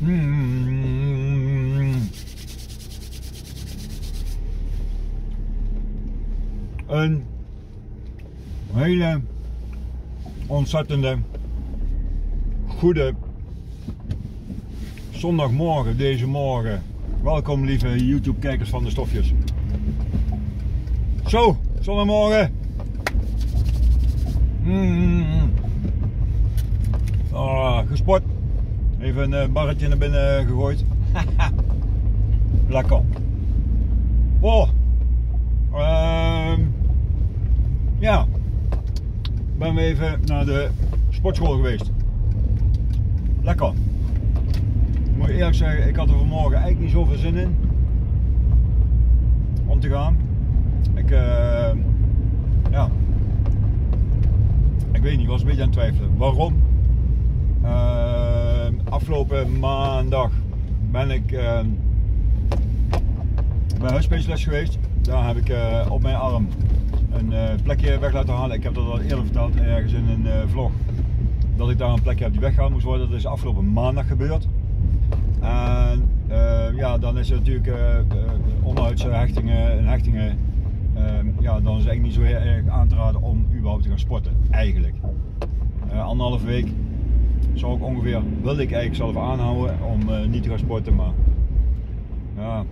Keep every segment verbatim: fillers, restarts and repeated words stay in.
Hmm. Een hele ontzettende goede zondagmorgen deze morgen. Welkom lieve YouTube kijkers van de stofjes. Zo, zondagmorgen. Mm. Oh, gesport. Even een barretje naar binnen gegooid. Lekker. Oh. Uh, ja. Ben we even naar de sportschool geweest. Lekker. Ik moet eerlijk zeggen, ik had er vanmorgen eigenlijk niet zoveel zin in om te gaan. Ik, uh, ja. Ik weet niet, ik was een beetje aan het twijfelen. Waarom? Uh, afgelopen maandag ben ik uh, bij huisspecialist geweest. Daar heb ik uh, op mijn arm een uh, plekje weg laten halen. Ik heb dat al eerder verteld ergens in een uh, vlog. Dat ik daar een plekje heb die weggehaald moest worden. Dat is afgelopen maandag gebeurd. En uh, ja, dan is het natuurlijk uh, uh, onderhuidse hechtingen en hechtingen. Uh, ja, dan is het eigenlijk niet zo heel erg aan te raden om überhaupt te gaan sporten. Eigenlijk. Uh, anderhalve week zou ik ongeveer, wilde ik eigenlijk zelf aanhouden om uh, niet te gaan sporten, maar ja.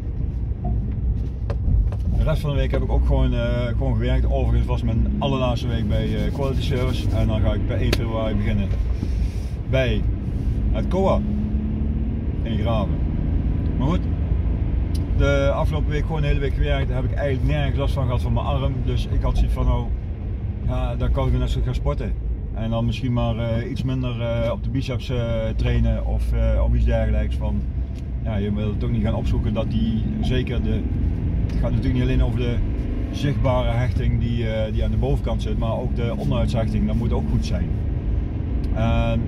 De rest van de week heb ik ook gewoon, uh, gewoon gewerkt. Overigens was mijn allerlaatste week bij uh, Quality Service en dan ga ik per één februari beginnen bij het C O A in Graven. Maar goed, de afgelopen week gewoon de hele week gewerkt, daar heb ik eigenlijk nergens last van gehad van mijn arm. Dus ik had zoiets van, nou, ja, dan kan ik net zo gaan sporten. En dan misschien maar uh, iets minder uh, op de biceps uh, trainen of, uh, of iets dergelijks. Van, ja, je wilt het ook niet gaan opzoeken dat die, zeker de, het gaat natuurlijk niet alleen over de zichtbare hechting die, uh, die aan de bovenkant zit, maar ook de onderhuidshechting, dat moet ook goed zijn. En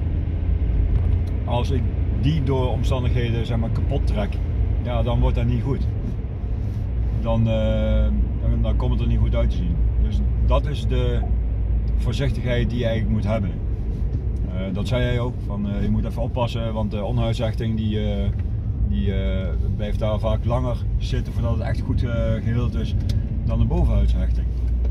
als ik die door omstandigheden zeg maar kapot trek, ja, dan wordt dat niet goed. Dan, uh, dan, dan komt het er niet goed uit te zien. Dus dat is de voorzichtigheid die je eigenlijk moet hebben. Uh, dat zei jij ook, van, uh, je moet even oppassen, want de onderhuidshechting die, uh, die uh, blijft daar vaak langer zitten voordat het echt goed uh, geheeld is dan de bovenhuidshechting.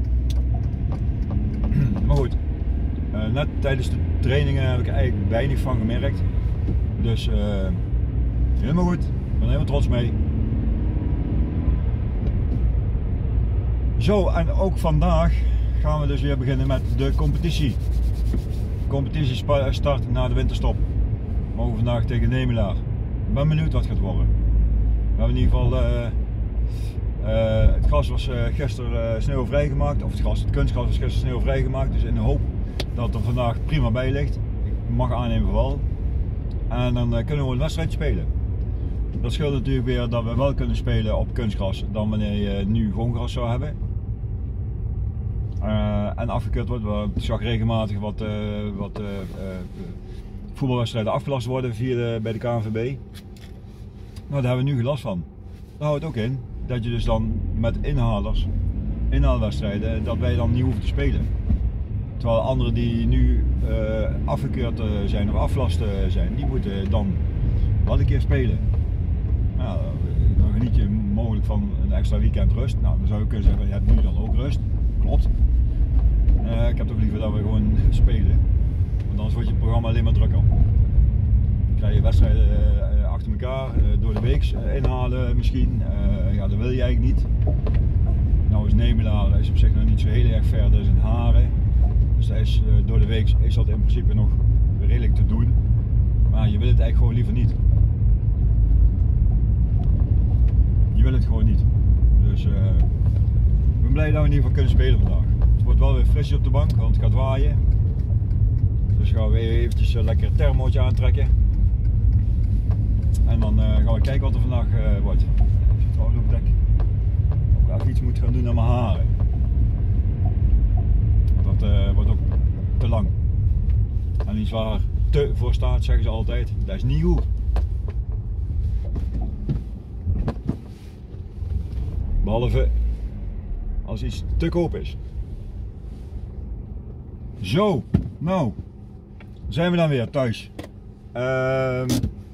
Maar goed, uh, net tijdens de trainingen heb ik er eigenlijk weinig van gemerkt. Dus uh, helemaal goed, ik ben helemaal trots mee. Zo, en ook vandaag gaan we dus weer beginnen met de competitie. De competitie start na de winterstop. We mogen vandaag tegen Nemelaar. Ik ben benieuwd wat het gaat worden. We hebben in ieder geval, uh, uh, het gras was uh, gisteren uh, sneeuwvrij gemaakt. Of het, gras, het kunstgras was gisteren sneeuwvrij gemaakt. Dus in de hoop dat het er vandaag prima bij ligt. Ik mag aannemen van wel. En dan uh, kunnen we een wedstrijd spelen. Dat scheelt natuurlijk weer dat we wel kunnen spelen op kunstgras dan wanneer je nu gewoon gras zou hebben. Uh, en afgekeurd wordt, ik zag regelmatig wat, uh, wat uh, uh, voetbalwedstrijden afgelast worden via de, bij de K N V B. Nou, daar hebben we nu geen last van. Dat houdt ook in dat je dus dan met inhalers, inhaalwedstrijden, dat wij dan niet hoeven te spelen. Terwijl anderen die nu uh, afgekeurd uh, zijn of afgelast uh, zijn, die moeten dan wel een keer spelen. Nou, dan geniet je mogelijk van een extra weekend rust. Nou, dan zou je kunnen zeggen, je hebt nu dan ook rust. Klopt. Uh, ik heb toch liever dat we gewoon spelen. Want anders wordt je programma alleen maar drukker. Dan krijg je wedstrijden uh, achter elkaar, uh, door de week uh, inhalen misschien. Uh, ja, dat wil je eigenlijk niet. Nou is Nemelaar, dat is op zich nog niet zo heel erg ver, dat is in Haren. Dus dat is, uh, door de week is dat in principe nog redelijk te doen. Maar je wil het eigenlijk gewoon liever niet. Je wil het gewoon niet. Dus uh, ik ben blij dat we in ieder geval kunnen spelen vandaag. Het wordt wel weer frisjes op de bank, want het gaat waaien. Dus gaan we weer eventjes uh, lekker een thermootje aantrekken. En dan uh, gaan we kijken wat er vandaag uh, wordt. Ik zit trouwens op het dek. Ook even iets moet gaan doen aan mijn haren. Dat uh, wordt ook te lang. En iets waar te voor staat, zeggen ze altijd. Dat is niet goed. Behalve als iets te koop is. Zo, nou, zijn we dan weer thuis. Uh,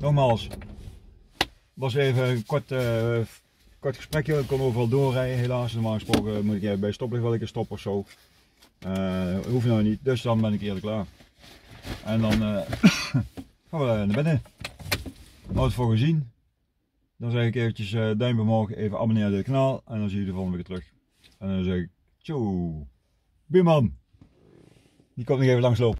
nogmaals, was even een kort, uh, kort gesprekje. Ik kon overal doorrijden helaas. Normaal gesproken moet ik even bij stoplicht wel een keer stoppen of zo. Uh, hoeft nou niet, dus dan ben ik eerder klaar. En dan uh, gaan we naar binnen. Wat voor gezien. Dan zeg ik eventjes uh, duimpje omhoog, even abonneren op het kanaal en dan zie je de volgende keer terug. En dan zeg ik, tjoe, buurman, die komt nog even langslopen.